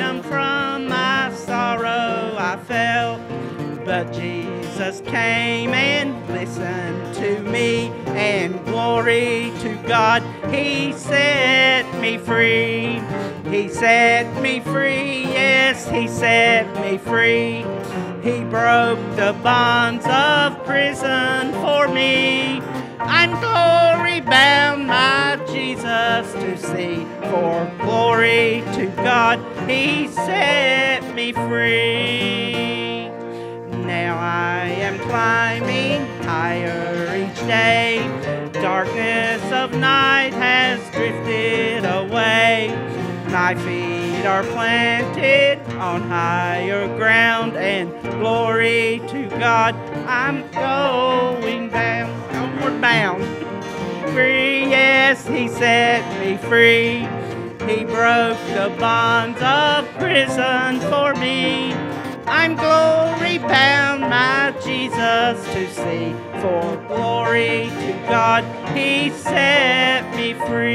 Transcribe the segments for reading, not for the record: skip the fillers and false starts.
freedom from my sorrow I felt. But Jesus came and listened to me, and glory to God, He set me free. He set me free, yes, He set me free. He broke the bonds of prison for me. I'm glory bound, my Jesus to see. For glory to God, He set me free. Now I am climbing higher each day. Darkness of night has drifted away. My feet are planted on higher ground, and glory to God, I'm going down, homeward bound. Free, yes, He set me free. He broke the bonds of prison for me. I'm glory bound, my Jesus to see. For glory to God, He set me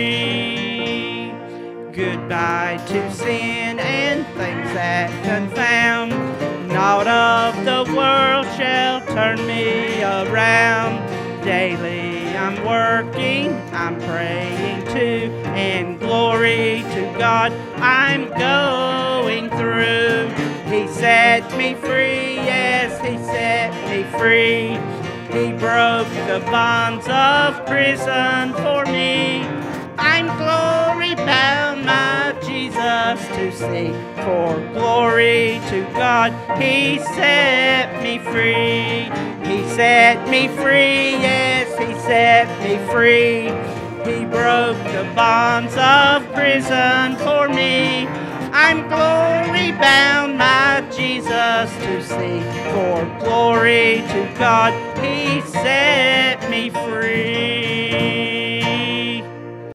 free. Goodbye to sin and things that confound. Naught of the world shall turn me around. Daily I'm working, I'm praying too, and glory to God, I'm going through. He set me free, yes, He set me free. He broke the bonds of prison for me. I'm glory bound, my Jesus to see. For glory to God, He set me free. He set me free, yes, He set me free. He broke the bonds of prison for me. I'm glory bound, my Jesus to see. For glory to God, He set me free.